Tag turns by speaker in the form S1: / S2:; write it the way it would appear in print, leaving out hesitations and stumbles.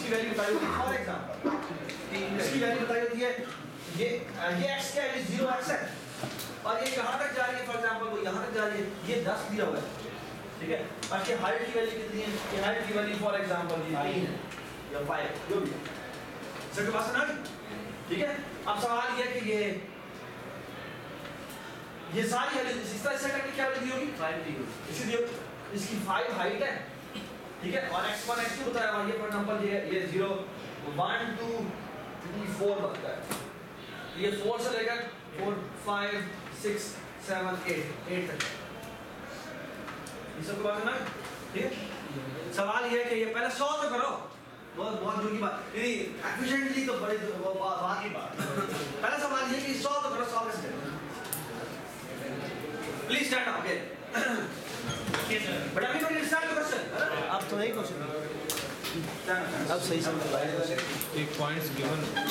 S1: इसकी वैल्यू बताई होती है फॉर एग्जांपल इसकी वैल्यू बताई होती है ये x क्या है 0x है और ये कहां तक जा रही है फॉर एग्जांपल वो यहां तक जा रही है ये 10 दिया हुआ है ठीक है और इसकी हाइट की वैल्यू कितनी है कि हाइट की वैल्यू फॉर एग्जांपल ये 3 है या 5 जो भी सर के पास है ना ठीक है अब सवाल ये है कि ये सारी वैल्यू इस तरह से करके क्या वैल्यू होगी 5 दी होगी इसलिए इसकी 5 हाइट है ठीक है और x1 x2 बताया हुआ ये फॉर एग्जांपल ये 0 1 2 3 4 बनता है ये 4 से लेकर 4 5 6 7 8 तक ये सब बात है ना ठीक है सवाल ये है कि ये पहले 100 तो करो बहुत बहुत दूर की बात नहीं एफिशिएंटली तो बड़ी बात की बात पहला सवाल ये कि 100 तो करो 100 कैसे करें please stand up again but अभी तो स्टार्ट द क्वेश्चन
S2: आप तो नहीं क्वेश्चन अब सही समझ पाए
S3: एक पॉइंट्स गिवन